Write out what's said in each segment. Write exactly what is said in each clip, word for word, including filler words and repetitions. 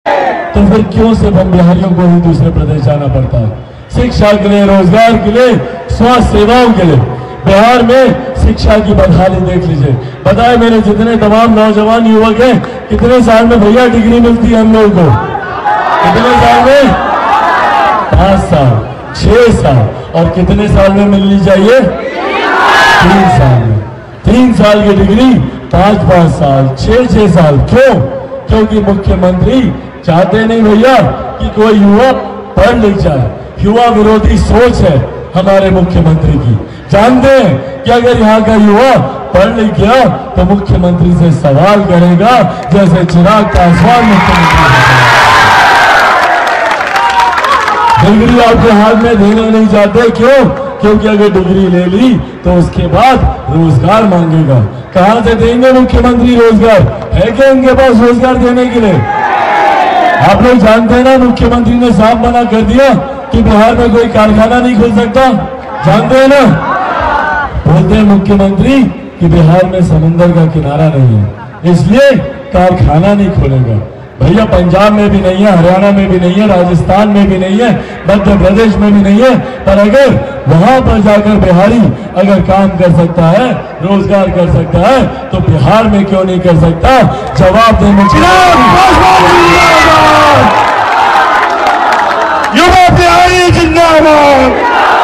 तो फिर क्यों सिर्फ हम बिहारियों को ही दूसरे प्रदेश जाना पड़ता है? शिक्षा के लिए, रोजगार के लिए, स्वास्थ्य सेवाओं के लिए। बिहार में शिक्षा की बदहाली देख लीजिए। बताए मेरे जितने तमाम नौजवान युवक हैं, कितने साल में भैया डिग्री मिलती है हम लोगों को? कितने साल में? पांच साल, छह साल, और कितने साल में मिलनी चाहिए? तीन साल में। तीन साल की डिग्री पांच पांच साल, छह छह साल। क्यों? क्योंकि मुख्यमंत्री चाहते नहीं भैया कि कोई युवा पढ़ लिख जाए। युवा विरोधी सोच है हमारे मुख्यमंत्री की। जानते हैं कि अगर यहाँ का युवा पढ़ लिख गया तो मुख्यमंत्री से सवाल करेगा, जैसे चिराग पासवान मुख्यमंत्री। डिग्री आपके हाथ में देना नहीं चाहते। क्यों? क्योंकि अगर डिग्री ले ली तो उसके बाद रोजगार मांगेगा। कहां से देंगे मुख्यमंत्री रोजगार? है क्या इनके पास रोजगार देने के लिए? आप लोग जानते हैं ना, मुख्यमंत्री ने साफ मना कर दिया कि बिहार में कोई कारखाना नहीं खुल सकता। जानते हैं ना? बोलते हैं मुख्यमंत्री कि बिहार में समुद्र का किनारा नहीं है, इसलिए कारखाना नहीं खुलेगा। भैया पंजाब में भी नहीं है, हरियाणा में भी नहीं है, राजस्थान में भी नहीं है, मध्य प्रदेश में भी नहीं है। पर अगर वहां पर जाकर बिहारी अगर काम कर सकता है, रोजगार कर सकता है, तो बिहार में क्यों नहीं कर सकता? जवाब देने युवा बिहारी जिंदाबाद।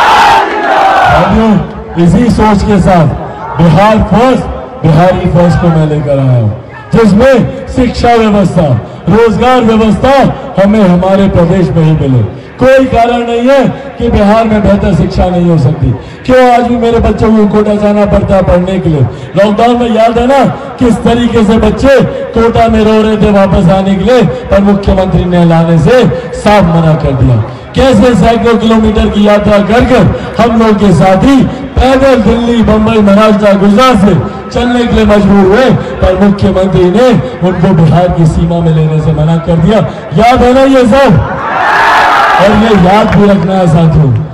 इसी सोच के साथ बिहार फर्स्ट, बिहारी फर्स्ट को मैं लेकर आया हूं, जिसमें शिक्षा व्यवस्था, रोजगार व्यवस्था हमें हमारे प्रदेश में ही मिले। कोई कारण नहीं है कि बिहार में बेहतर शिक्षा नहीं हो सकती। क्यों आज भी मेरे बच्चों को कोटा जाना पड़ता है पढ़ने के लिए? लॉकडाउन में याद है ना किस तरीके से बच्चे कोटा में रो रहे थे वापस आने के लिए, पर मुख्यमंत्री ने लाने से साफ मना कर दिया। कैसे सैकड़ों किलोमीटर की यात्रा कर कर हम लोग के साथी पैदल दिल्ली, बंबई, महाराष्ट्र, गुजरात से चलने के लिए मजबूर हुए, पर मुख्यमंत्री ने उनको बिहार की सीमा में लेने से मना कर दिया। याद है ना ये सब? और ये याद भी रखना है साथियों।